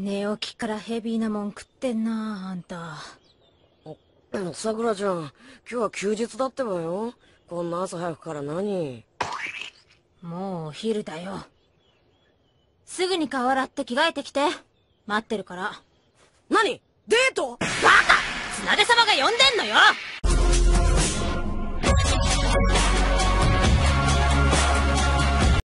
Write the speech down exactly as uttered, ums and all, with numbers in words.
寝起きからヘビーなもん食ってんなあんた。 さくらちゃん、今日は休日だってばよ。こんな朝早くから何？ もうお昼だよ。すぐに顔洗って着替えてきて。待ってるから。 何？デート？ バカ！綱手様が呼んでんのよ。